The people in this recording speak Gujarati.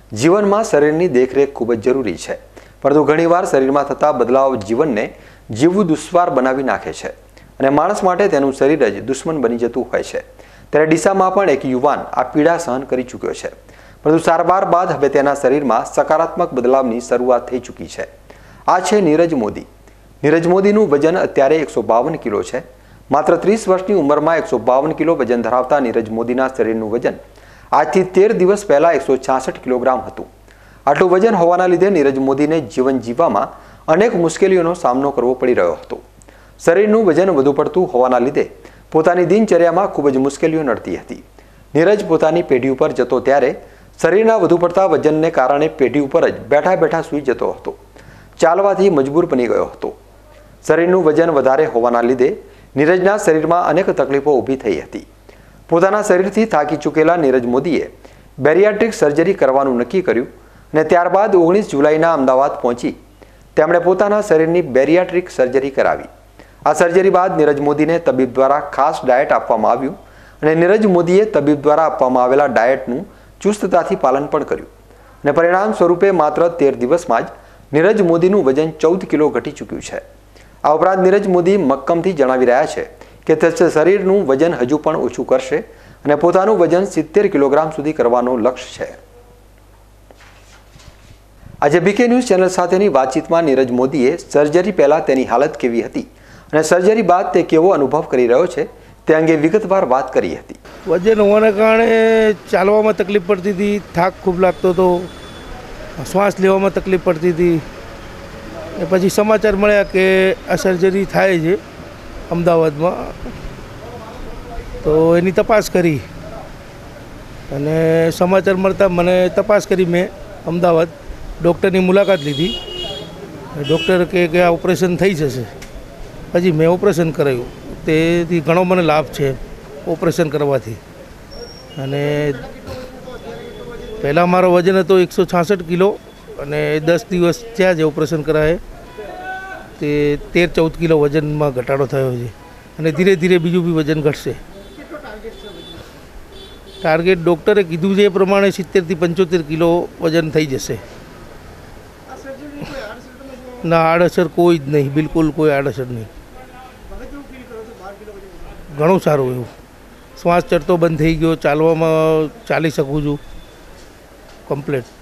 જીવનમાં શરીરની દેખરેખ ખૂબ જ જરૂરી છે, પરંતુ ઘણીવાર શરીરમાં થતા બદલાવ જીવનને જીવવું દુશ્વાર બનાવી નાખે છે અને માણસ માટે તેનું શરીર જ દુશ્મન બની જતું હોય છે। ત્યારે ડીસામાં પણ એક યુવાન આ પીડા સહન કરી ચૂક્યો છે, પરંતુ સારવાર બાદ હવે તેના શરીરમાં સકારાત્મક બદલાવની શરૂઆત થઈ ચૂકી છે। આ છે નીરજ મોદી। નીરજ મોદીનું વજન અત્યારે 152 કિલો છે। માત્ર 30 વર્ષની ઉંમરમાં 152 કિલો વજન ધરાવતા નીરજ મોદીના શરીરનું વજન આજથી 13 દિવસ પહેલા 166 કિલોગ્રામ હતું। આટલું વજન હોવાના લીધે નીરજ મોદીને જીવન જીવવામાં અનેક મુશ્કેલીઓનો સામનો કરવો પડી રહ્યો હતો। શરીરનું વજન વધુ પડતું હોવાના લીધે પોતાની દિનચર્યામાં ખૂબ જ મુશ્કેલીઓ નડતી હતી। નીરજ પોતાની પેઢી ઉપર જતો ત્યારે શરીરના વધુ પડતા વજનને કારણે પેઢી ઉપર જ બેઠા બેઠા સૂઈ જતો હતો, ચાલવાથી મજબૂર બની ગયો હતો। શરીરનું વજન વધારે હોવાના લીધે નીરજના શરીરમાં અનેક તકલીફો ઊભી થઈ હતી। પોતાના શરીરથી થાકી ચૂકેલા નીરજ મોદીએ બેરિયાટ્રિક સર્જરી કરવાનું નક્કી કર્યું અને ત્યારબાદ 19 જુલાઈના અમદાવાદ પહોંચી તેમણે પોતાના શરીરની બેરિયાટ્રિક સર્જરી કરાવી। આ સર્જરી બાદ નીરજ મોદીને તબીબ દ્વારા ખાસ ડાયટ આપવામાં આવ્યું અને નીરજ મોદીએ તબીબ દ્વારા આપવામાં આવેલા ડાયટનું ચુસ્તતાથી પાલન પણ કર્યું અને પરિણામ સ્વરૂપે માત્ર 13 દિવસમાં જ નીરજ મોદીનું વજન 14 કિલો ઘટી ચૂક્યું છે। આ ઉપરાંત નીરજ મોદી મક્કમથી જણાવી રહ્યા છે કે તે શરીરનું વજન હજુ પણ ઓછું કરશે અને પોતાનું વજન 70 કિલોગ્રામ સુધી કરવાનું લક્ષ્ય છે। આજે બીકે ન્યૂઝ ચેનલ સાથેની વાતચીતમાં નીરજ મોદીએ સર્જરી પહેલા તેની હાલત કેવી હતી અને સર્જરી બાદ તે કેવો અનુભવ કરી રહ્યો છે તે અંગે વિગતવાર વાત કરી હતી। વજન હોવાના કારણે ચાલવામાં તકલીફ પડતી હતી, થાક ખૂબ લાગતો હતો, શ્વાસ લેવામાં તકલીફ પડતી હતી। પછી સમાચાર મળ્યા કે આ સર્જરી થાય છે અમદાવાદમાં, તો એની તપાસ કરી અને સમાચાર મળતા મને તપાસ કરી મેં અમદાવાદ ડૉક્ટરની મુલાકાત લીધી। ડૉક્ટર કહે કે આ ઓપરેશન થઈ જશે, પછી મેં ઓપરેશન કરાવ્યું। તેથી ઘણો મને લાભ છે ઓપરેશન કરવાથી। અને પહેલાં મારો વજન હતો 166 કિલો અને 10 દિવસ થયા છે ઓપરેશન કરાવે તે 13-14 કિલો વજનમાં ઘટાડો થયો છે અને ધીરે ધીરે બીજું બી વજન ઘટશે। ટાર્ગેટ ડૉક્ટરે કીધું છે એ પ્રમાણે 70 થી 75 કિલો વજન થઈ જશે। ના, આડઅસર કોઈ જ નહીં, બિલકુલ કોઈ આડઅસર નહીં। ઘણું સારું એવું, શ્વાસ ચડતો બંધ થઈ ગયો, ચાલવામાં ચાલી શકું છું કમ્પ્લીટ।